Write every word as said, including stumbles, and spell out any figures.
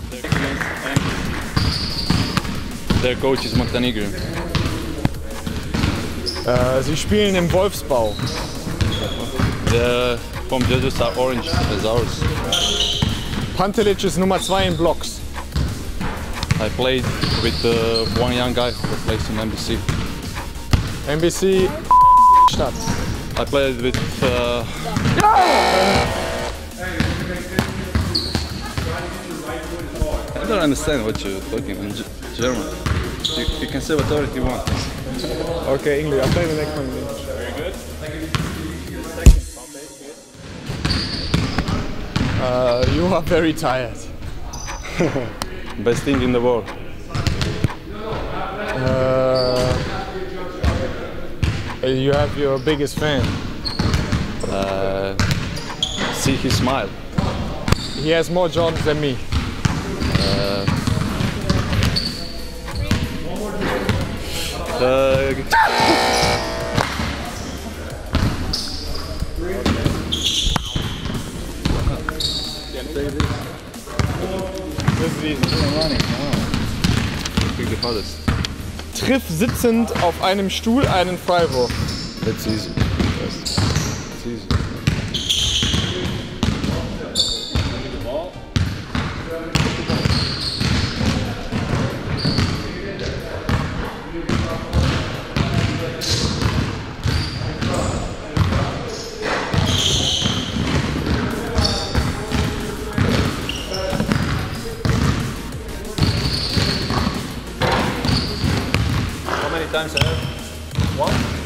Der Coach ist Montenegro. Äh, Sie spielen im Wolfsbau. Der vom judges are orange as ours. Pantelic ist Nummer zwei in Blocks. I played with uh, one young guy who plays in N B C. N B C Stadt. I played with. Uh, I don't understand what you're talking in G German. You, you can say whatever you want. Okay, English. I'll play the next one in English. Very good. Uh, you are very tired. Best thing in the world. Uh, you have your biggest fan. Uh, see his smile. He has more Jordans than me. Uh, uh, Das ist easy. pick the hardest. Triff sitzend auf einem Stuhl einen Freiwurf. That's easy. That's, that's easy. How many times I have? One?